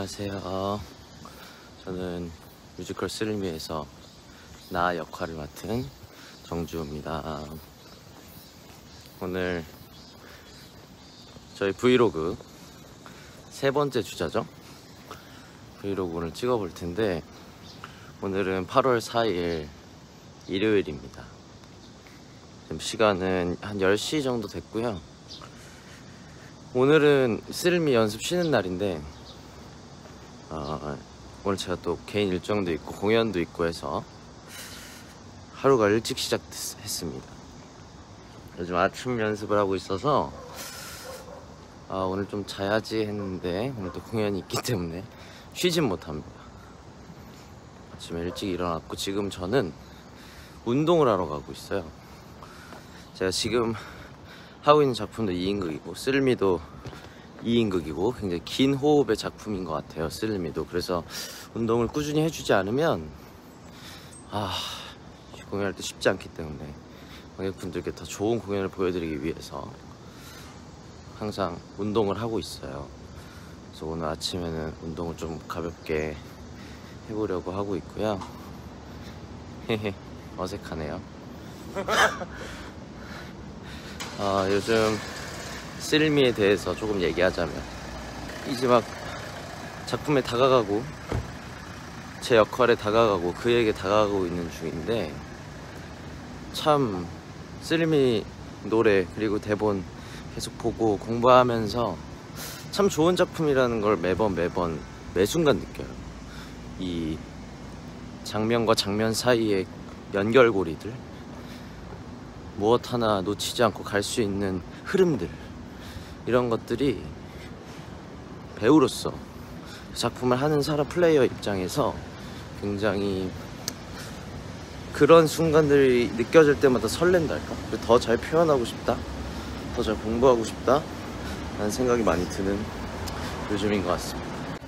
안녕하세요. 저는 뮤지컬 스릴미에서 나 역할을 맡은 정주호입니다. 오늘 저희 브이로그 세 번째 주자죠. 브이로그 오늘 찍어볼 텐데, 오늘은 8월 4일 일요일입니다. 지금 시간은 한 10시 정도 됐고요. 오늘은 스릴미 연습 쉬는 날인데 오늘 제가 또 개인 일정도 있고 공연도 있고 해서 하루가 일찍 시작했습니다. 요즘 아침 연습을 하고 있어서 오늘 좀 자야지 했는데 오늘 또 공연이 있기 때문에 쉬진 못합니다. 아침에 일찍 일어났고 지금 저는 운동을 하러 가고 있어요. 제가 지금 하고 있는 작품도 2인극이고 스릴미도 2인극이고 굉장히 긴 호흡의 작품인 것 같아요. 스릴미도. 그래서 운동을 꾸준히 해주지 않으면 공연할 때 쉽지 않기 때문에 관객분들께 더 좋은 공연을 보여드리기 위해서 항상 운동을 하고 있어요. 그래서 오늘 아침에는 운동을 좀 가볍게 해보려고 하고 있고요. 어색하네요. 요즘 스릴미에 대해서 조금 얘기하자면, 이제 막 작품에 다가가고 제 역할에 다가가고 그에게 다가가고 있는 중인데, 참 스릴미 노래 그리고 대본 계속 보고 공부하면서 참 좋은 작품이라는 걸 매번 매 순간 느껴요. 이 장면과 장면 사이의 연결고리들, 무엇 하나 놓치지 않고 갈 수 있는 흐름들, 이런 것들이 배우로서 작품을 하는 사람 플레이어 입장에서 굉장히 그런 순간들이 느껴질 때마다 설렌달까? 더 잘 표현하고 싶다, 더 잘 공부하고 싶다 라는 생각이 많이 드는 요즘인 것 같습니다.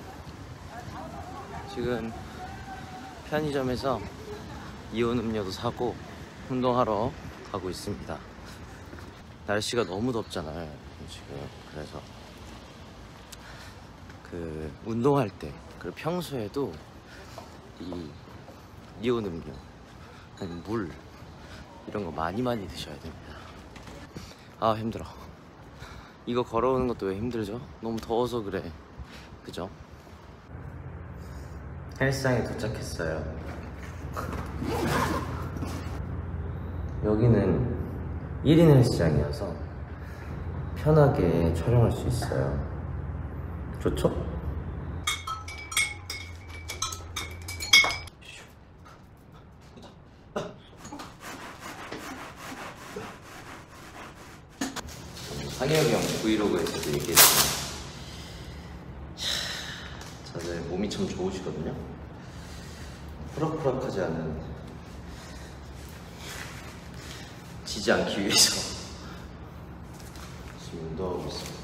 지금 편의점에서 이온 음료도 사고 운동하러 가고 있습니다. 날씨가 너무 덥잖아요 지금. 그래서 운동할 때 그리고 평소에도 이온 음료 아니면 물 이런 거 많이 드셔야 됩니다. 힘들어. 이거 걸어오는 것도 왜 힘들죠? 너무 더워서 그래. 그죠? 헬스장에 도착했어요. 여기는 1인 헬스장이어서 편하게 촬영할 수 있어요. 좋죠? 상혁이 형 브이로그에서도 얘기했지만 다들 몸이 참 좋으시거든요. 호락호락하지 않은, 지지 않기 위해서 지금 운동하고 있습니다.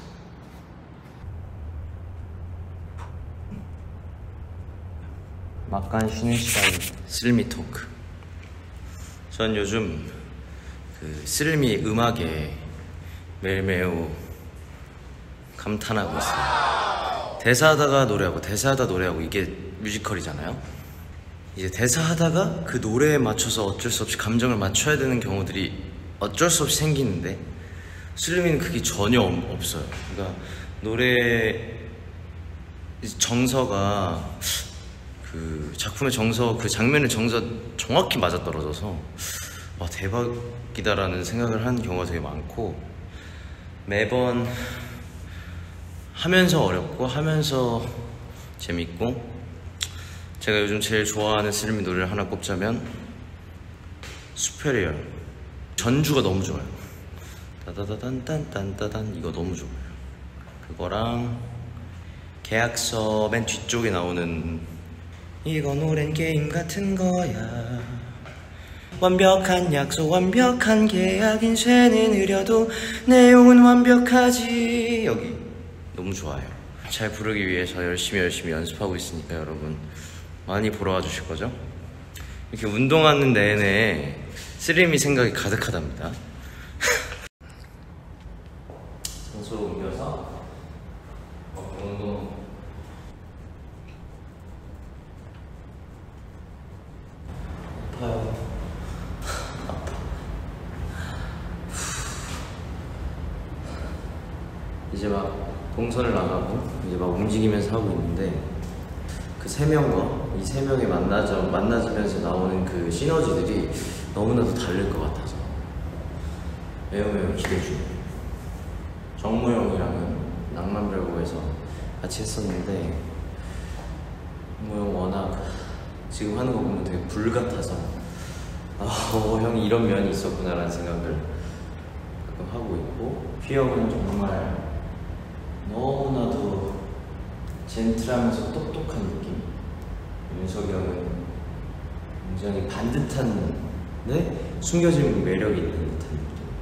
막간 쉬는 시간 스릴미 토크. 전 요즘 스릴미 음악에 매우 감탄하고 있어요. 대사하다가 노래하고 대사하다 노래하고, 이게 뮤지컬이잖아요. 이제 대사하다가 그 노래에 맞춰서 어쩔 수 없이 감정을 맞춰야 되는 경우들이 어쩔 수 없이 생기는데, 스릴미는 그게 전혀 없어요. 그러니까 노래 정서가 그 작품의 정서, 그 장면의 정서 정확히 맞아떨어져서 대박이다라는 생각을 하는 경우가 되게 많고, 매번 하면서 어렵고 하면서 재밌고, 제가 요즘 제일 좋아하는 스릴미 노래를 하나 꼽자면 수페리얼. 전주가 너무 좋아요. 따다다단딴딴따단, 이거 너무 좋아요. 그거랑 계약서 맨 뒤쪽에 나오는 이거 노랜 게임 같은 거야, 완벽한 약속 완벽한 계약, 인생은 느려도 내용은 완벽하지, 여기 너무 좋아요. 잘 부르기 위해서 열심히 연습하고 있으니까 여러분 많이 보러 와주실 거죠? 이렇게 운동하는 내내 스릴미 생각이 가득하답니다. 장소로 옮겨서 운동 이제 막 동선을 나가고 이제 막 움직이면서 하고 있는데 그 세 명과 이 세 명이 만나지면서 나오는 그 시너지들이 너무나도 다를 것 같아서 매우 기대 중. 정모 형이랑은 낭만별고에서 같이 했었는데 정모 형 워낙 지금 하는 거 보면 되게 불 같아서 형이 이런 면이 있었구나라는 생각을 가끔 하고 있고, 휘 형은 정말 너무나도 젠틀하면서 똑똑한 느낌. 윤석이 형은 굉장히 반듯한데 숨겨진 매력이 있는 듯한 느낌.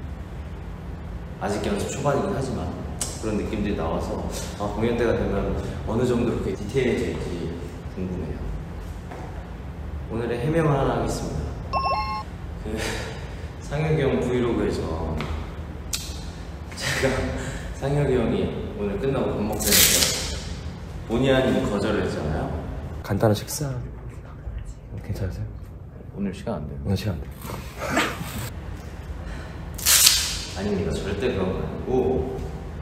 아직 연습 초반이긴 하지만 그런 느낌들이 나와서 공연 때가 되면 어느 정도 그렇게 디테일해질지 궁금해요. 오늘의 해명을 하나 하겠습니다. 그 상혁이 형 브이로그에서 제가 상혁이 형이 오늘 끝나고 밥 먹자니까 본의 아닌 거절을 했잖아요. 간단한 식사 괜찮으세요? 오늘 시간 안 돼요. 오늘 시간 안 돼요. 아닙니다. 절대 그런 거 아니고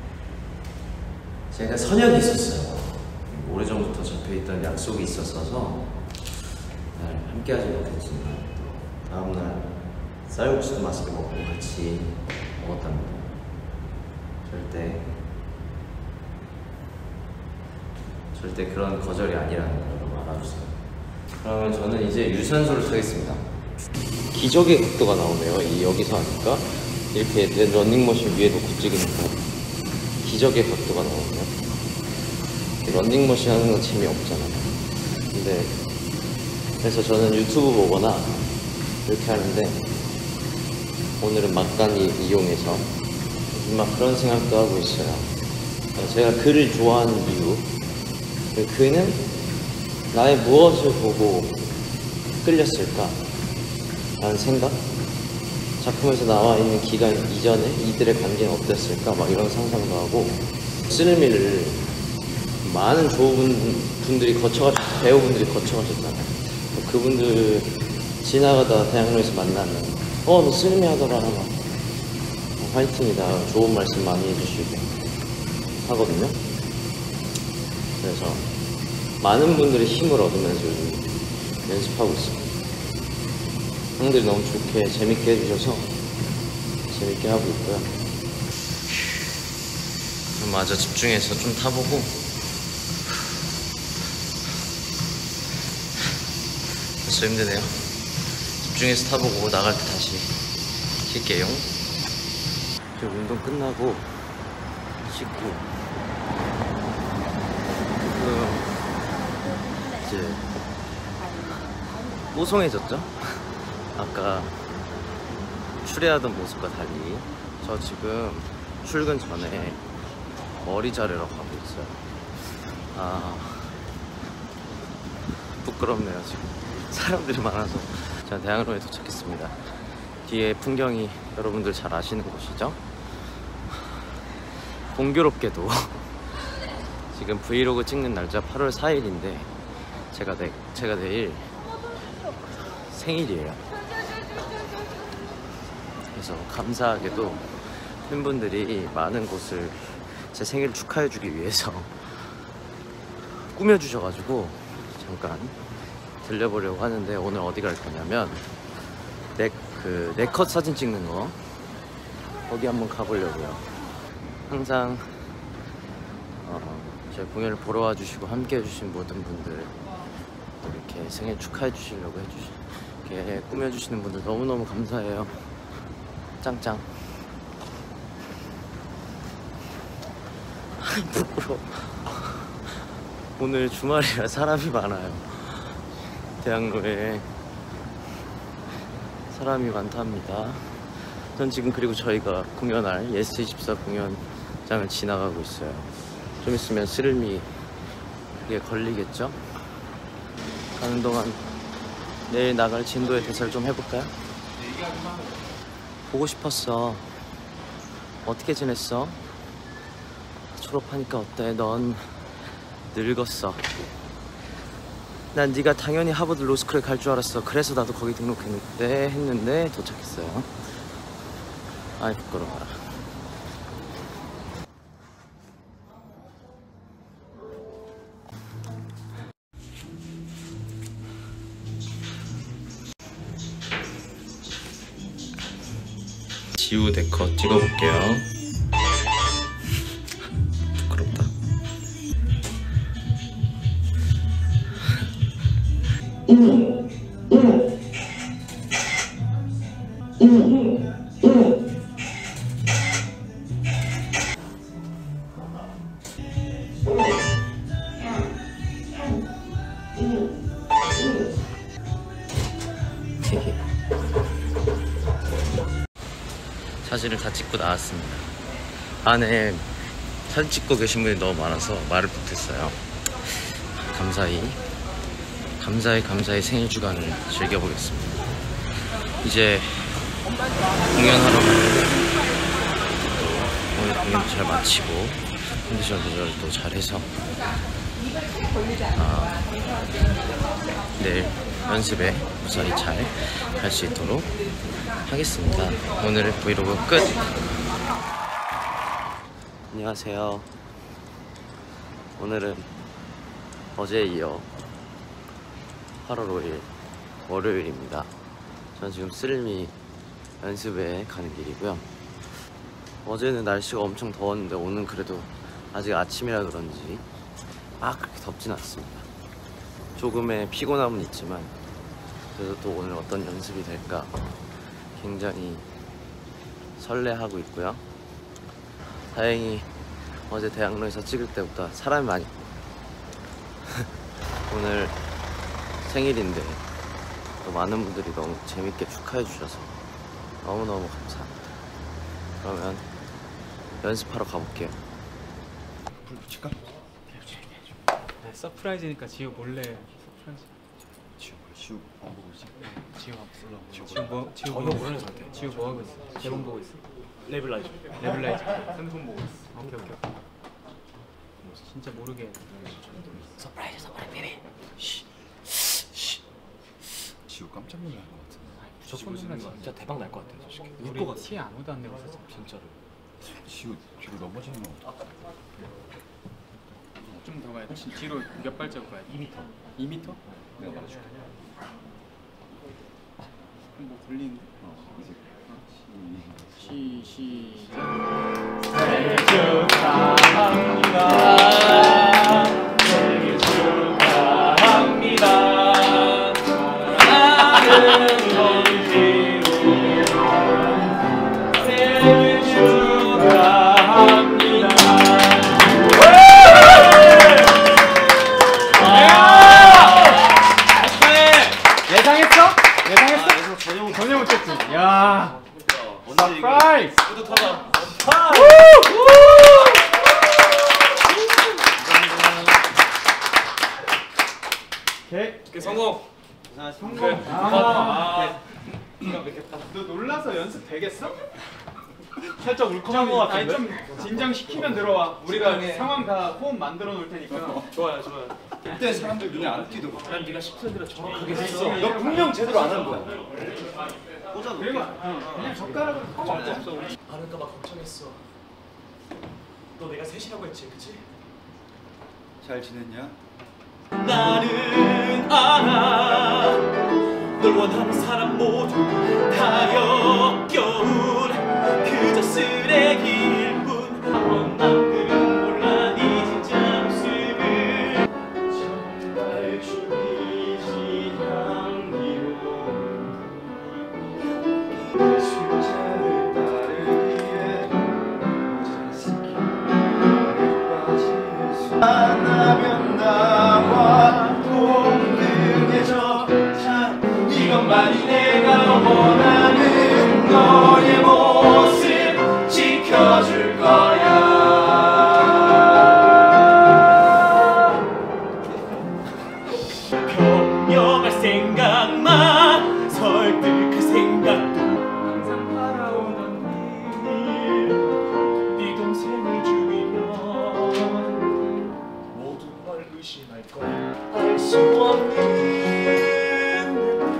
제가 선약이 있었어요. 오래전부터 잡혀있던 약속이 있었어서 함께 하지 못했지만 또 다음날 쌀국수도 맛있게 먹고 같이 먹었답니다. 절대 그런 거절이 아니라는 걸 여러분 알아주세요. 그러면 저는 이제 유산소를 타겠습니다. 기적의 각도가 나오네요. 여기서 하니까 이렇게 런닝머신 위에 놓고 찍으니까 기적의 각도가 나오네요. 런닝머신 하는 건 재미없잖아요. 근데 그래서 저는 유튜브 보거나 이렇게 하는데 오늘은 막간이 이용해서 막 그런 생각도 하고 있어요. 제가 그를 좋아하는 이유, 그는 나의 무엇을 보고 끌렸을까 라는 생각, 작품에서 나와 있는 기간 이전에 이들의 관계는 어땠을까 막 이런 상상도 하고, 쓰르미를 많은 좋은 분들이 배우분들이 거쳐가셨잖아요. 그분들 지나가다 대학로에서 만나면 너 쓰르미 하더라 막 화이팅이다 좋은 말씀 많이 해주시고 하거든요. 그래서 많은 분들의 힘을 얻으면서 연습하고 있습니다. 형들이 너무 좋게 재밌게 해주셔서 재밌게 하고 있고요. 좀 마저 집중해서 좀 타보고 벌써 힘드네요. 집중해서 타보고 나갈 때 다시 쉴게요. 지금 운동 끝나고 씻고 이제 뽀송해졌죠? 아까 출애하던 모습과 달리 저 지금 출근 전에 머리 자르러 가고 있어요. 부끄럽네요. 지금 사람들이 많아서. 자, 대학로에 도착했습니다. 뒤에 풍경이 여러분들 잘 아시는 곳이죠? 공교롭게도 지금 브이로그 찍는 날짜 8월 4일인데 제가 내일 생일이에요. 그래서 감사하게도 팬분들이 많은 곳을 제 생일을 축하해주기 위해서 꾸며주셔가지고 잠깐 들려보려고 하는데, 오늘 어디 갈 거냐면 네컷 사진 찍는 거 거기 한번 가보려고요. 항상 제 공연을 보러 와주시고 함께 해주신 모든 분들, 이렇게 생일 축하해 주시려고 이렇게 꾸며주시는 분들 너무너무 감사해요. 짱짱. 부끄러워. 오늘 주말이라 사람이 많아요. 대학로에 사람이 많답니다. 전 지금 그리고 저희가 공연할 예스24 공연장을 지나가고 있어요. 좀 있으면 스르미에 걸리겠죠? 가는 동안 내일 나갈 진도의 대사를 좀 해볼까요? 보고 싶었어. 어떻게 지냈어? 졸업하니까 어때? 넌 늙었어. 난 네가 당연히 하버드 로스쿨에 갈 줄 알았어. 그래서 나도 거기 등록했는데 했는데 도착했어요. 아이 부끄러워라. 지우 네컷 찍어볼게요. 부끄럽다. 사진을 다 찍고 나왔습니다. 안에 사진 찍고 계신 분이 너무 많아서 말을 못했어요. 감사히 생일 주간을 즐겨보겠습니다. 이제 공연하러 가는데 오늘 공연 잘 마치고 컨디션 조절을 또 잘해서 내일 연습에 무사히 잘 갈 수 있도록 하겠습니다. 오늘 브이로그 끝! 안녕하세요. 오늘은 어제에 이어 8월 5일 월요일입니다. 저는 지금 스릴미 연습에 가는 길이고요. 어제는 날씨가 엄청 더웠는데 오늘 그래도 아직 아침이라 그런지 막 그렇게 덥진 않습니다. 조금의 피곤함은 있지만 그래도 또 오늘 어떤 연습이 될까 굉장히 설레하고 있고요. 다행히 어제 대학로에서 찍을 때보다 사람이 많이 오늘 생일인데 또 많은 분들이 너무 재밌게 축하해 주셔서 너무너무 감사합니다. 그러면 연습하러 가볼게요. 불 붙일까? 네, 서프라이즈니까 지우 몰래 서프라이즈. 지우 안 보고 있지? 지우 없어. 지우 지우 전혀 모르는 상태. 지우 뭐 하고 있어? 대본 보고 있어. 레벨라이저. 레벨라이즈. 핸드폰 보고 있어. 오케이. 진짜 모르게. 서프라이즈 비비. 지우 깜짝 놀랄 것 같은데. 무조건 놀라지. 진짜 대박 날 것 같아 솔직히. 우리 티 아무도 안 내고 있었어. 진짜로. 지우 뒤로 넘어지는 거 같아. 좀 더 가야 돼. 뒤로 몇 발자국 가야 돼? 2m. 2m? 내가 말해줄게. 뭐 걸리는데? 이제. 시작. 생일 축하합니다. 생일 축하합니다. 사랑하는 원지우 생일 축하합니다. 예상했어? 전혀 못했지. 야. 서프라이즈. 뿌듯하다. 오케이. 성공. 성공. 너 놀라서 연습 되겠어? 살짝 울컥한 것 아니 같은데? 좀 진정시키면 들어와. 우리가 상황 다 호흡 만들어 놓을 테니까. 좋아요. 그때 사람들 눈에 안 띄더라고. 난 네가 10분 대로 정확하게 했어. 너 분명 제대로 안 한 거야. 그리고 그냥 젓가락으로 정도 없어. 아는까봐 걱정했어. 너 내가 셋이라고 했지, 그치? 잘 지냈냐? 나는 알아. 널 원하는 사람 모두 다 역겨운 그저 쓰레기일 뿐. 한 번만큼 몰라 네 진짜 모습을. 정말 죽이지 않기로 술잔을 따르기에 빠질 수 만나면 나와 동등해져. 이것만이 내가 원하는 너의 모습 지켜줄 거야. 변명할 생각만 설득할 생각도 항상 바라오던 네 동생을 죽이면 모두 널 의심할 거야. 알 수 없는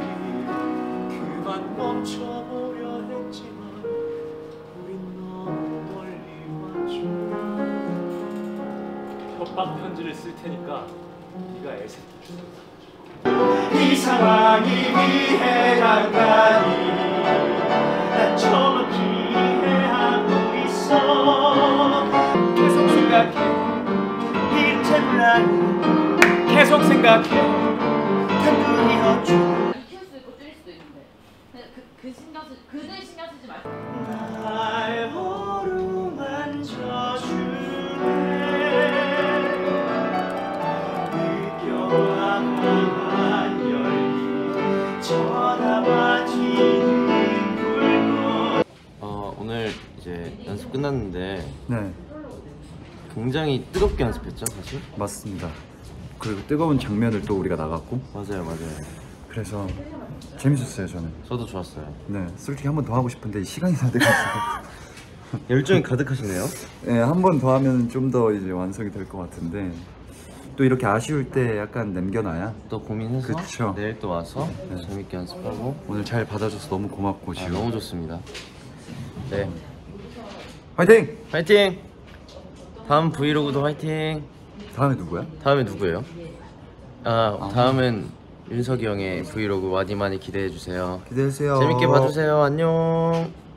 그만 멈춰보려 했지만 우린 너무 멀리 왔죠. 협박 편지를 쓸 테니까 네가 애새끼 주는 이 상황이 이해가 가니 난 저렇게 나는 계속 생각해. 단둘이었죠. 키울 수도 있고 줄일 수도 있는데 그냥 그들 신경 쓰지 말고 날 어루만져주네. 느껴하나한 열기 쳐다봐지는 불꽃. 오늘 이제 연습 끝났는데 네, 굉장히 뜨겁게 연습했죠, 사실? 맞습니다. 그리고 뜨거운 장면을 또 우리가 나갔고, 맞아요. 그래서 재밌었어요. 저는. 저도 좋았어요. 네, 솔직히 한 번 더 하고 싶은데 시간이 다 돼가지고. 열정이 가득하시네요. 네, 한 번 더 하면 좀 더 이제 완성이 될 것 같은데, 또 이렇게 아쉬울 때 약간 남겨놔야. 또 고민해서 그쵸. 내일 또 와서 네. 재밌게 연습하고. 오늘 잘 받아줘서 너무 고맙고 지금. 너무 좋습니다. 네, 화이팅! 화이팅! 다음 브이로그도 화이팅! 다음에 누구야? 다음에 누구예요? 다음은 윤석이 형의 브이로그 많이 기대해주세요. 기대해주세요. 재밌게 봐주세요. 안녕.